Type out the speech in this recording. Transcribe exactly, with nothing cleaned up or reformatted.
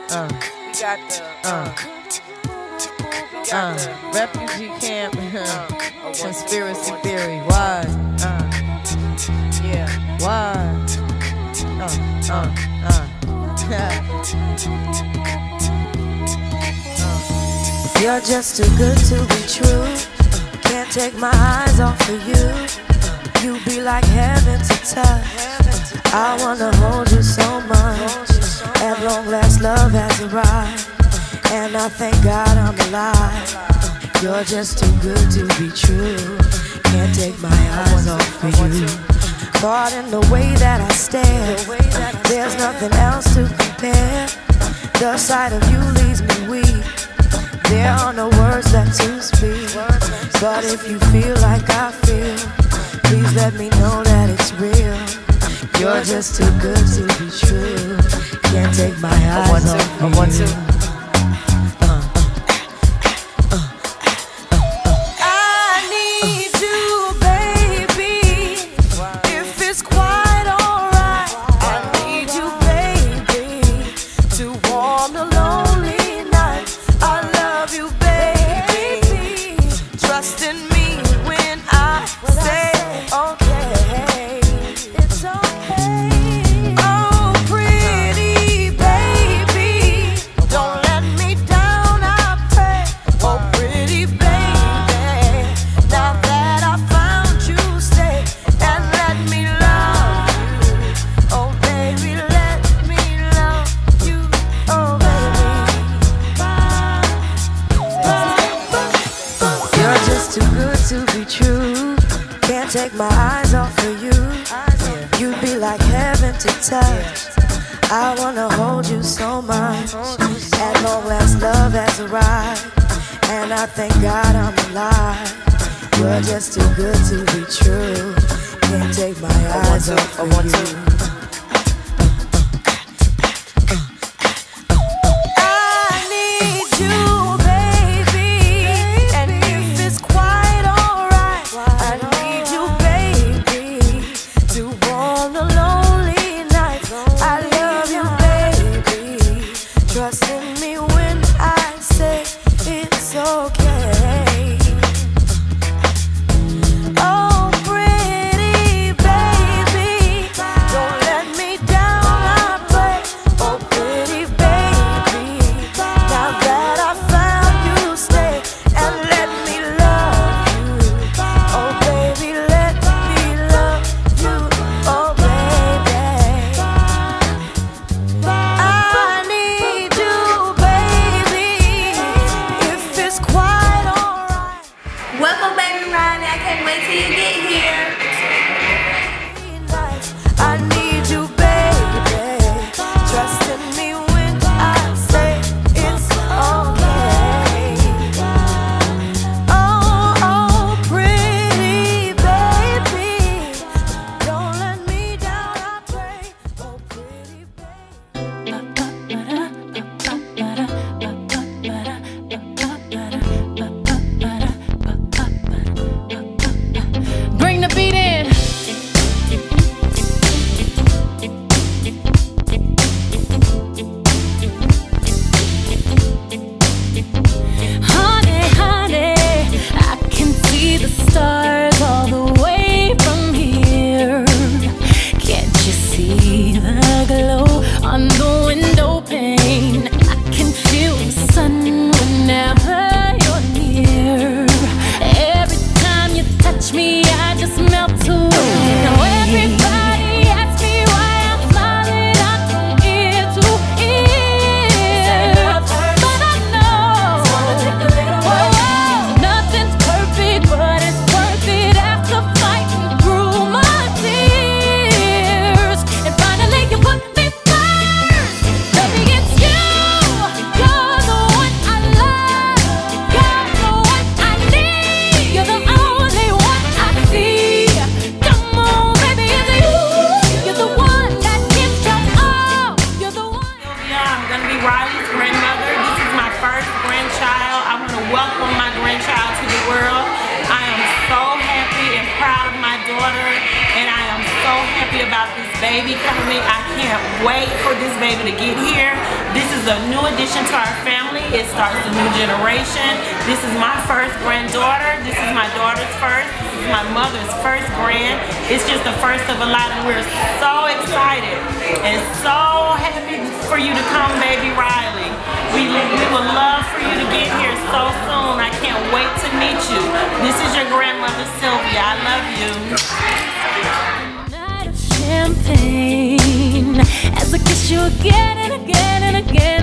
Uh, we got the uh, we got uh, the refugee camp, uh, conspiracy theory. Why? Uh, yeah. why? Uh, uh, uh. You're just too good to be true. Can't take my eyes off of you. You be like heaven to touch. I wanna hold you so much. At long last, love has arrived, and I thank God I'm alive. You're just too good to be true. Can't take my eyes off of you. Caught in the way that I stare, there's nothing else to compare. The sight of you leaves me weak. There are no words left to speak. But if you feel like I feel, please let me know that it's real. You're just too good to be true. Can't take my eyes off of you. I want to. To be true, can't take my eyes off of you. You'd be like heaven to touch. I wanna hold you so much. At long last, love has arrived, and I thank God I'm alive. You're just too good to be true. Can't take my eyes off of you. Trust in me when I say it's okay. Oh, pretty baby, don't let me down, I pray. Oh, pretty baby, now that I found you, stay and let me love you. Oh, baby, let me love you. Oh, baby, I need Welcome, baby Ronnie. I can't wait till you get here. I need you, baby. Trust in me when I say it's okay. Oh, oh, pretty baby, don't let me down, I pray. Oh, pretty Bring the beat in. Honey, honey, I can see the stars all the way from here. Can't you see the glow on the window pane? I can feel the sun whenever you're near. Every time you touch me, I just melt away. Now everybody asks me why I'm smiling out from ear to ear, but I know, whoa, nothing's perfect, but it's worth it after fighting through my tears. And finally you put me first. Baby, it's you. You're the one I love. You're the one I need. You're the only one I see. Come on, baby, it's you. You're the one that gives your all. You're the one. Yeah, I'm gonna be Riley's grandmother. This is my first grandchild. I want to welcome my grandchild to the world. I am so happy and proud of my daughter, and I am so happy about this baby coming. I can't wait for this baby to get here. This is a new addition to our family. It starts a new generation. This is my first granddaughter. This is my daughter's first. This is my mother's first grand. It's just the first of a lot, and we're so excited and so happy for you to come, baby Riley. We, we would love for you to get here so soon. I can't wait to meet you. This is your grandmother, Sylvia. I love you. Night of champagne, as I kiss you again and again and again.